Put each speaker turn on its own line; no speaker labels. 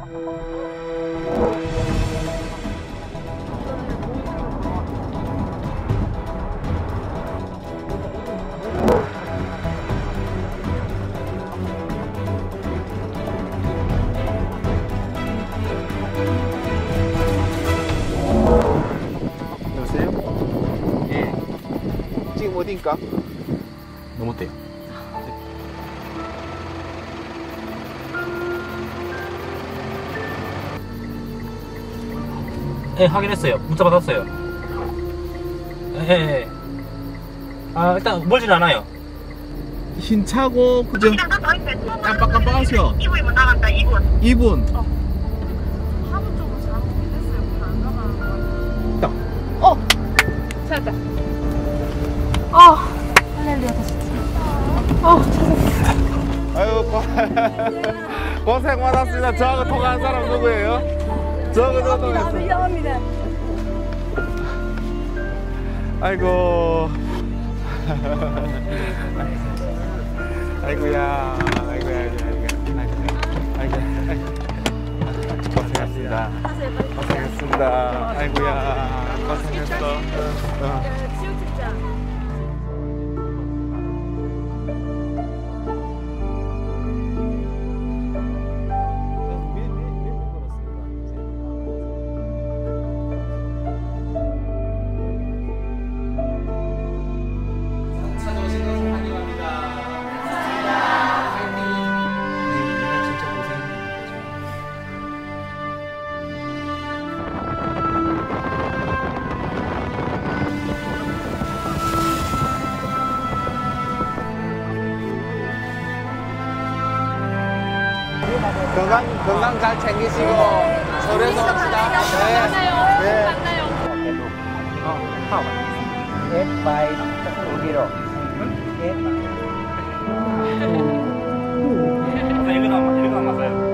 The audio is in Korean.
여보세요? 예. 지금 어디인가?
너무 어때요? 네, 확인했어요. 문자 받았어요. 예. 아, 일단 멀진 않아요.
흰 차고 그죠? 깜빡깜빡하셔.
2분이면 나간다. 2분.
2분.
화분 쪽으로 잘못됐어요. 안 나가는 거. 찾았다. 할렐루야 다시.
아유 고생 많았습니다. 저하고 통화한 사람 누구예요? 저하고 통화했어요.
영합니다.
아이고. 아이고야. 고생했습니다. 고생했습니다. 아이고야. 고생했어.
지우팀장.
찾아오신 것을 환영합니다. 화이팅! 내가 진짜 고생했네.
건강 잘 챙기시고 서울에서 갑시다. 네.
만나요.
F by Ugiro.
이거 안 맞아요.